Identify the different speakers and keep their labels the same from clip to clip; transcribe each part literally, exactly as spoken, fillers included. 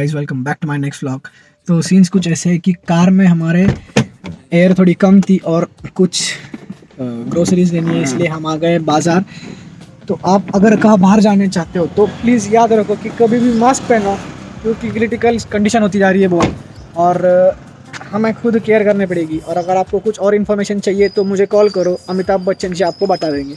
Speaker 1: Guys, welcome back to my next vlog. तो scenes कुछ ऐसे है कि कार में हमारे एयर थोड़ी कम थी और कुछ ग्रोसरीज लेनी है, इसलिए हम आ गए बाज़ार। तो आप अगर कहाँ बाहर जाने चाहते हो तो प्लीज़ याद रखो कि कभी भी मास्क पहनो, क्योंकि क्रिटिकल कंडीशन होती जा रही है बहुत, और हमें खुद केयर करनी पड़ेगी। और अगर आपको कुछ और इन्फॉर्मेशन चाहिए तो मुझे कॉल करो, अमिताभ बच्चन जी आपको बता देंगे।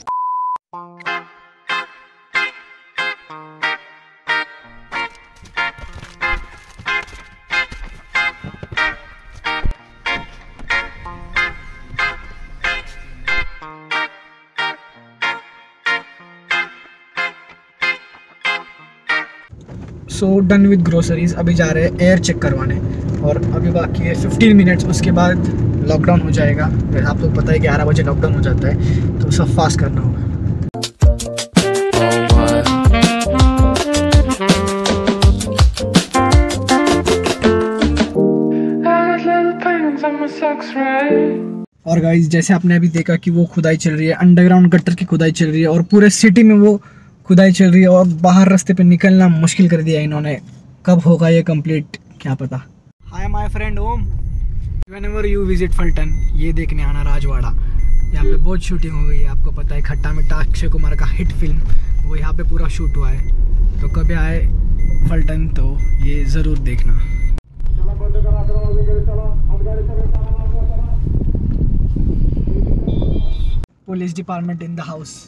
Speaker 1: So done with groceries. अभी जा रहे हैं एयर चेक करवाने और अभी बाकी है फिफ्टीन मिनट्स, उसके बाद लॉकडाउन हो जाएगा। आप लोग पता है ग्यारह बजे लॉकडाउन हो जाता है, तो सब फास्ट करना होगा। और गाइस, जैसे आपने अभी देखा कि वो खुदाई चल रही है, अंडरग्राउंड गटर की खुदाई चल रही है और पूरे सिटी में वो खुदाई चल रही है और बाहर रास्ते पे निकलना मुश्किल कर दिया इन्होंने। कब होगा ये कंप्लीट क्या पता। Hi my friend Om, whenever you visit Phaltan, ये देखने आना राजवाड़ा। यहाँ पे बहुत शूटिंग हो गई है, आपको पता है खट्टा मीठा अक्षय कुमार का हिट फिल्म वो यहाँ पे पूरा शूट हुआ है। तो कभी आए फलटन तो ये ज़रूर देखना। Police department in the house.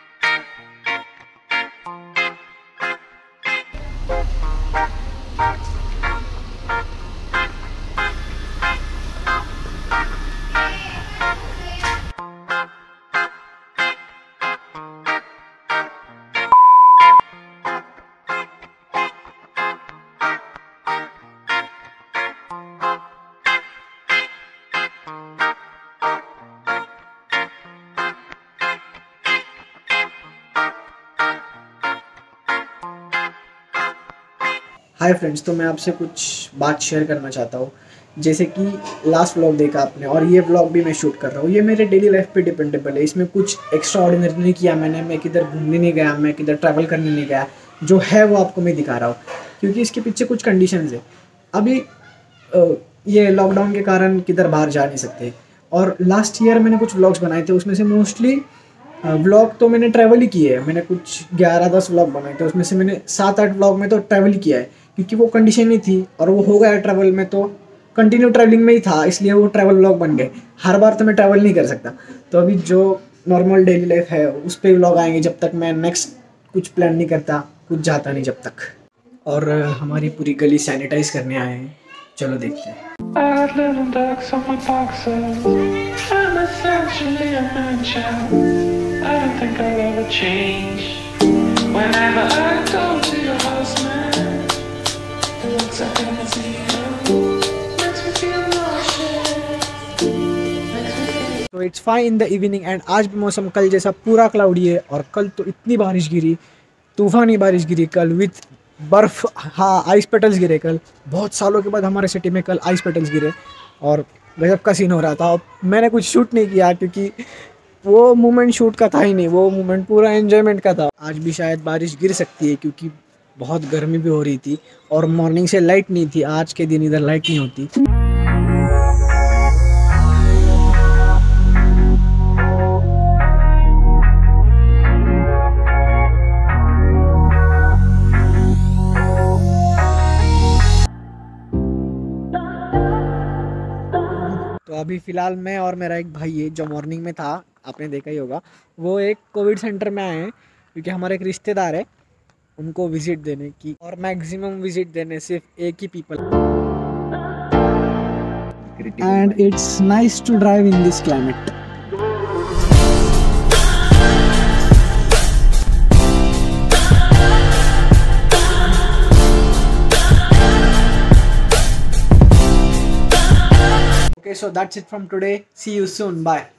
Speaker 1: Hi friends, तो मैं आपसे कुछ बात शेयर करना चाहता हूँ। जैसे कि लास्ट व्लॉग देखा आपने और ये व्लॉग भी मैं शूट कर रहा हूँ, ये मेरे डेली लाइफ पे डिपेंडेबल है। इसमें कुछ एक्स्ट्रा ऑर्डिनरी नहीं किया मैंने, मैं किधर घूमने नहीं गया, मैं किधर ट्रैवल करने नहीं गया। जो है वो आपको मैं दिखा रहा हूँ, क्योंकि इसके पीछे कुछ कंडीशंस है। अभी ये लॉकडाउन के कारण किधर बाहर जा नहीं सकते, और लास्ट ईयर मैंने कुछ व्लॉग्स बनाए थे, उसमें से मोस्टली व्लॉग तो मैंने ट्रैवल ही किए हैं। मैंने कुछ ग्यारह दस व्लॉग बनाए थे, उसमें से मैंने सात आठ व्लॉग में तो ट्रैवल ही किया है, क्योंकि वो कंडीशन नहीं थी और वो हो गया ट्रैवल में, तो कंटिन्यू ट्रैवलिंग में ही था, इसलिए वो ट्रैवल व्लॉग बन गए। हर बार तो मैं ट्रैवल नहीं कर सकता, तो अभी जो नॉर्मल डेली लाइफ है उस पर व्लॉग आएंगे, जब तक मैं नेक्स्ट कुछ प्लान नहीं करता, कुछ जाता नहीं जब तक। और हमारी पूरी गली सैनिटाइज करने आए हैं, चलो देखते हैं। I don't think I'll ever change. Whenever I go to your house, man, it looks like I can see you. Makes me feel nauseous. So it's fine in the evening, and आज भी मौसम कल जैसा पूरा cloudy है। और कल तो इतनी बारिश गिरी, तूफानी बारिश गिरी कल, विथ बर्फ़, हाँ आइस पेटल्स गिरे कल। बहुत सालों के बाद हमारे सिटी में कल आइस पेटल्स गिरे और गजब का सीन हो रहा था। मैंने कुछ शूट नहीं किया क्योंकि वो मोमेंट शूट का था ही नहीं, वो मोमेंट पूरा एंजॉयमेंट का था। आज भी शायद बारिश गिर सकती है क्योंकि बहुत गर्मी भी हो रही थी और मॉर्निंग से लाइट नहीं थी। आज के दिन इधर लाइट नहीं होती। तो अभी फ़िलहाल मैं और मेरा एक भाई है जो मॉर्निंग में था, आपने देखा ही होगा, वो एक कोविड सेंटर में आए हैं क्योंकि हमारे एक रिश्तेदार है, उनको विज़िट देने की, और मैक्सिमम विज़िट देने सिर्फ एक ही people. And it's nice to drive in this climate. Okay, so that's it from today. See you soon. Bye.